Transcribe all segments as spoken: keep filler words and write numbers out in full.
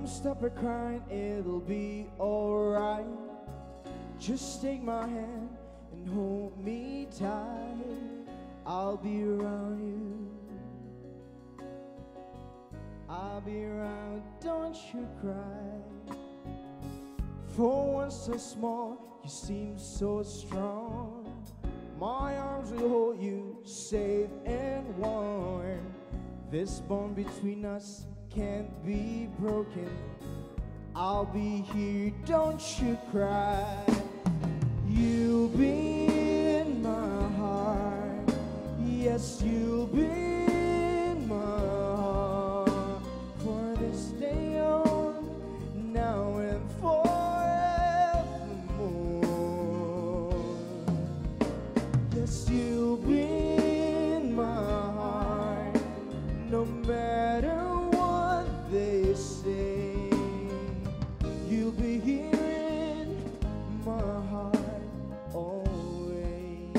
Come stop her crying, it'll be alright. Just take my hand and hold me tight. I'll be around you. I'll be around, don't you cry. For one so small, you seem so strong. My arms will hold you safe and warm. This bond between us can't be broken. I'll be here, don't you cry. You'll be in my heart. Yes, you'll be in my heart. For this day on, now and forevermore. Yes, you'll be in my heart. No matter what they say, you'll be here in my heart always.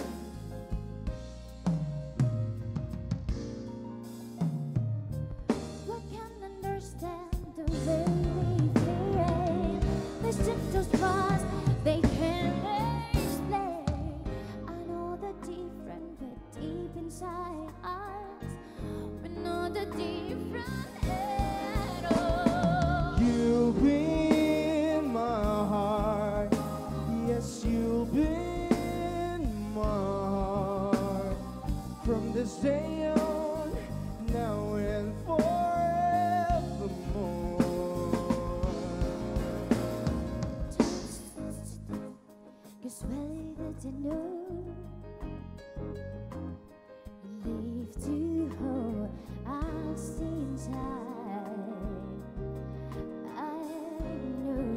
What can understand the way we feel? Listen to us, they can't explain. I know the different, but deep inside us, we know the different at all. You'll be in my heart. Yes, you'll be in my heart. From this day on, now and forevermore. Cause really that you know, live to hold us inside. I know.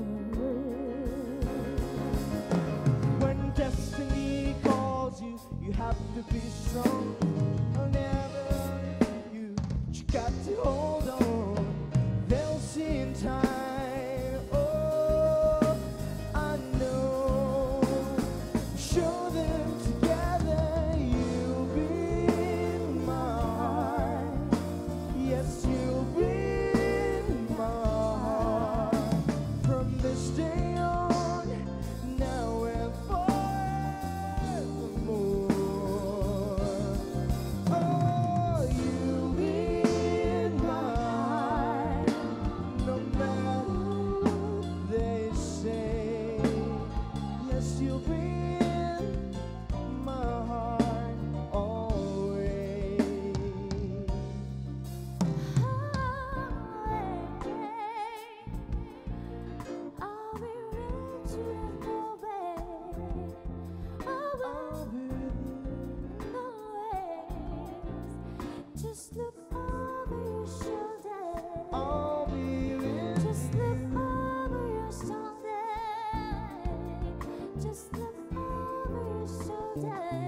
When destiny calls you, you have to be strong. I'll never leave you, but you got to hold on. They'll see in time. Oh, I know. Show them together. You'll be in my heart. Yes, you'll be in my heart. From this day on, now and forevermore. Oh, you'll be in my heart. No matter what they say. Yes, you'll be in my heart always. I'll be with you always. I'll Always, be always. Just look over your shoulder. I'll be with Just look over your shoulder. Just look over your shoulder.